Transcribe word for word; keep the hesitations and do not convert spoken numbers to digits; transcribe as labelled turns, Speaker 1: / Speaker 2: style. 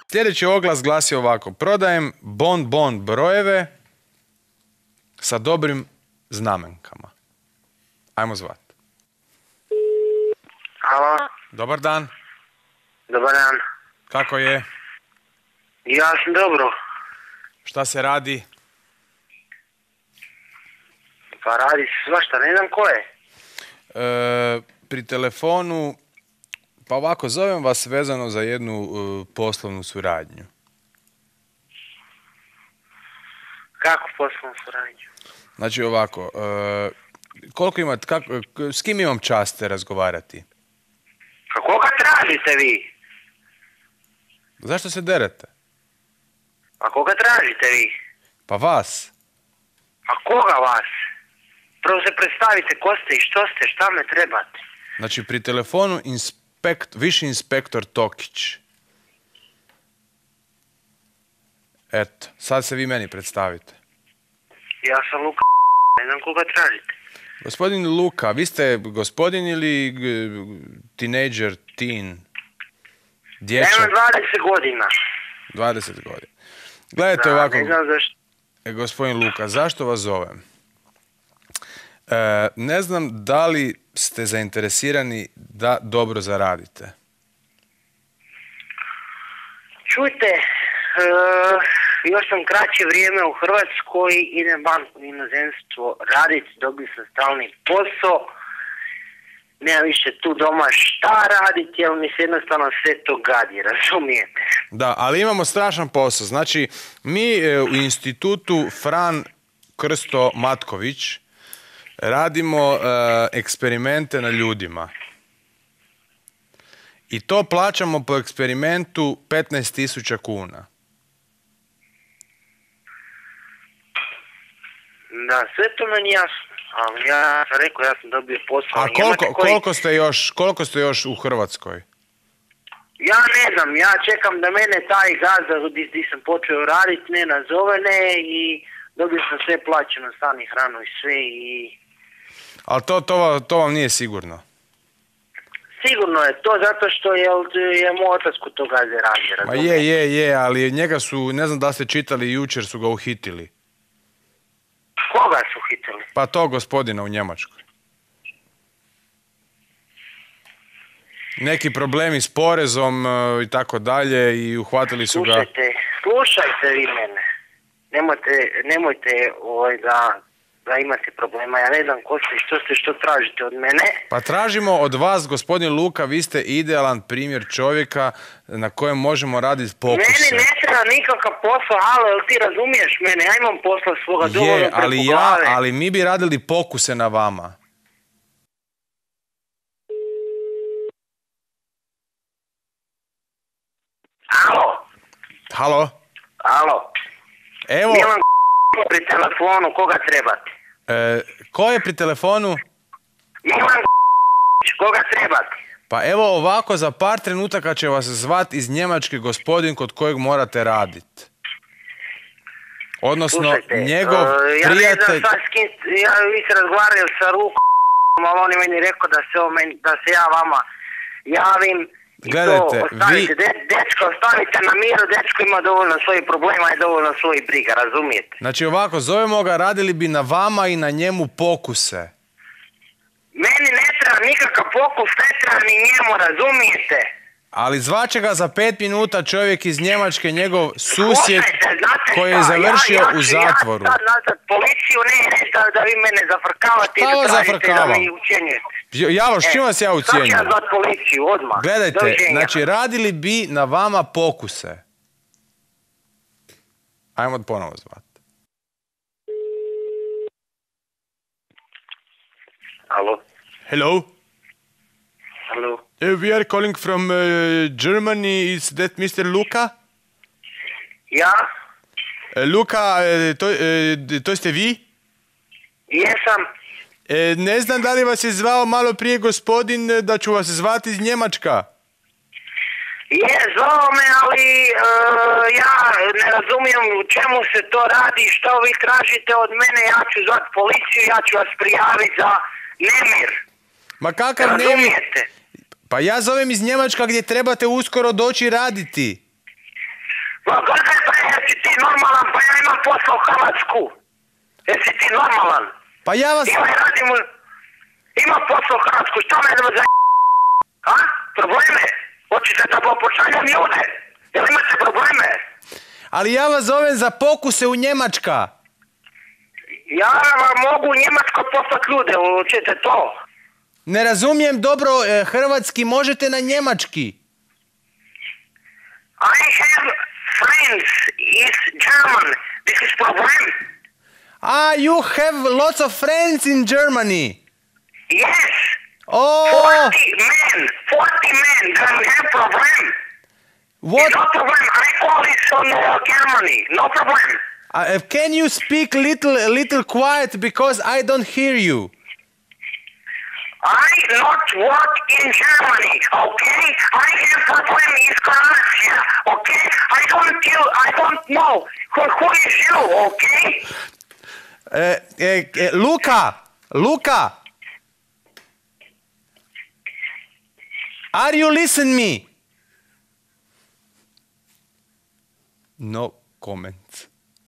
Speaker 1: Sljedeći oglas glasi ovako. Prodajem bon-bon brojeve sa dobrim znamenkama. Ajmo zvat.
Speaker 2: Alo,
Speaker 1: Dobar dan.
Speaker 2: dobar dan.
Speaker 1: Kako je?
Speaker 2: Ja sam dobro.
Speaker 1: Šta se radi?
Speaker 2: Pa radi se svašta, ne znam ko je.
Speaker 1: E, pri telefonu, pa ovako, zovem vas vezano za jednu e, poslovnu suradnju.
Speaker 2: Kako poslovnu suradnju?
Speaker 1: Znači ovako, e, koliko imate, kako, s kim imam čast razgovarati?
Speaker 2: A koga tražite vi?
Speaker 1: Zašto se derete?
Speaker 2: A koga tražite vi?
Speaker 1: Pa vas.
Speaker 2: A koga vas? Prvo se predstavite ko ste i što ste, šta me trebate.
Speaker 1: Znači pri telefonu inspekt, viši inspektor Tokić. Eto, sad se vi meni predstavite.
Speaker 2: Ja sam Luka, ne znam koga tražite.
Speaker 1: Gospodin Luka, vi ste gospodin ili teenager, teen, dječak?
Speaker 2: Nemam dvadeset godina.
Speaker 1: dvadeset godina. Gledajte
Speaker 2: Da,
Speaker 1: ovako,
Speaker 2: ne znam zašto.
Speaker 1: e, gospodin Luka, zašto vas zovem? E, ne znam da li ste zainteresirani da dobro zaradite.
Speaker 2: Čujte, uh, još sam kraće vrijeme u Hrvatskoj, idem van u inozemstvo raditi, dobio sam stalni posao. Nema više tu doma šta raditi, jer mi se jednostavno sve to gadi, razumijete?
Speaker 1: Da, ali imamo strašan posao. Znači, mi e, u institutu Fran Krsto Matković radimo e, eksperimente na ljudima. I to plaćamo po eksperimentu petnaest tisuća kuna.
Speaker 2: Da, sve to meni jasno, ali ja sam rekao, ja sam dobio posao.
Speaker 1: A koliko, koliko, ste još, koliko ste još u Hrvatskoj?
Speaker 2: Ja ne znam, ja čekam da mene taj gazda gdje, gdje sam počeo raditi ne nazove ne i dobio sam sve plaćeno, stan i hranu i sve i...
Speaker 1: Ali to, to, to vam nije sigurno.
Speaker 2: Sigurno je to zato što je, je moj otac kod toga gazde radi,
Speaker 1: Ma
Speaker 2: razumijete?
Speaker 1: je, je, je, ali njega su, ne znam da ste čitali, jučer su ga uhitili.
Speaker 2: Koga su hitili?
Speaker 1: Pa to gospodina u Njemačkoj. Neki problemi s porezom e, i tako dalje i uhvatili su ga...
Speaker 2: Slušajte, slušajte vi mene. Nemojte, nemojte ovaj, da, da imate problema. Ja ne znam ko ste i što ste, što tražite od mene.
Speaker 1: Pa tražimo od vas, gospodin Luka, vi ste idealan primjer čovjeka na kojem možemo raditi pokuse.
Speaker 2: Meni ne treba nikakav posao, alo, jel ti razumiješ mene? Ja imam posla svoga dovoljno
Speaker 1: Je,
Speaker 2: preko
Speaker 1: ali ja,
Speaker 2: glave.
Speaker 1: ali mi bi radili pokuse na vama.
Speaker 2: Alo,
Speaker 1: Halo?
Speaker 2: alo.
Speaker 1: Evo,
Speaker 2: Milan pri telefonu, koga trebate?
Speaker 1: e, ko je pri telefonu?
Speaker 2: Milan koga trebate?
Speaker 1: Pa evo ovako, za par trenutaka će vas zvat iz Njemačke gospodin kod kojeg morate raditi. Odnosno,
Speaker 2: Slušajte,
Speaker 1: njegov
Speaker 2: uh, ja
Speaker 1: prijatelj...
Speaker 2: ne znam sad s kim, ja, vi ste razgovarali sa Rukom, ali on je meni rekao da se, on meni, da se ja vama javim. I
Speaker 1: Gledajte,
Speaker 2: to ostavite,
Speaker 1: vi-
Speaker 2: de, dečko, ostavite na miru, dečko ima dovoljno svojih problema i dovoljno svojih briga, razumijete?
Speaker 1: Znači ovako, zovemo ga, radili bi na vama i na njemu pokuse.
Speaker 2: Meni ne treba nikakav pokus, ne treba ni njemu, razumijete?
Speaker 1: Ali zvaće ga za pet minuta čovjek iz Njemačke, njegov susjed
Speaker 2: Slušajte, znate
Speaker 1: koji je
Speaker 2: šta,
Speaker 1: završio
Speaker 2: ja, ja
Speaker 1: u
Speaker 2: ću
Speaker 1: zatvoru.
Speaker 2: Ja sad nazad policiju, ne, ne, da, da vi mene zafrkavate i
Speaker 1: Šta
Speaker 2: da
Speaker 1: vas
Speaker 2: tražite
Speaker 1: zafrkavam?
Speaker 2: da mi ucijenjujete.
Speaker 1: Javo, s čim vas ja
Speaker 2: Sad ću ja
Speaker 1: ucijenjujem?
Speaker 2: zvat policiju, odmah.
Speaker 1: Gledajte,
Speaker 2: Doviđenja.
Speaker 1: znači radili bi na vama pokuse. Ajmo ponovo zvat.
Speaker 2: Alo,
Speaker 1: Hello?
Speaker 2: alo.
Speaker 1: Uh, we are calling from uh, Germany. Is that mister Luka?
Speaker 2: Ja?
Speaker 1: Uh, Luka, uh, to, uh, to ste vi?
Speaker 2: Jesam.
Speaker 1: Uh, ne znam da li vas je zvao malo prije gospodin uh, da ću vas zvati iz Njemačka.
Speaker 2: Je, zvao me, ali uh, ja ne razumijem u čemu se to radi, što vi tražite od mene, ja ću zvat policiju, ja ću vas prijaviti za nemir.
Speaker 1: Ma kakav nemir?
Speaker 2: Razumijete?
Speaker 1: Pa ja zovem iz Njemačka gdje trebate uskoro doći raditi.
Speaker 2: Pa gledaj, pa jesi ti normalan, pa ja imam posao u Hrvatsku. Jesi ti normalan?
Speaker 1: Pa ja vas...
Speaker 2: Ima radim, imam posao u Hrvatsku, šta me da za... A? Probleme? Hoćete da pošaljam ljude? Jel imate probleme?
Speaker 1: Ali ja vas zovem za pokuse u Njemačka.
Speaker 2: Ja vam mogu u Njemačko poslati ljude, hoćete to?
Speaker 1: Ne razumijem dobro e, hrvatski, možete na njemački.
Speaker 2: I have friends is German. This is problem.
Speaker 1: Ah, you have lots of friends in Germany.
Speaker 2: Yes.
Speaker 1: Oh,
Speaker 2: forty men. forty men. Don't have problem.
Speaker 1: what?
Speaker 2: No problem. I call it from uh, Germany. No problem.
Speaker 1: Uh, can you speak little, little quiet because I don't hear you?
Speaker 2: I not work in Germany, okay? I have problem in Croatia, okay? I don't you, I don't know who, who is you, okay?
Speaker 1: Uh, uh, uh, Luca, Luca, are you listening me? No comments.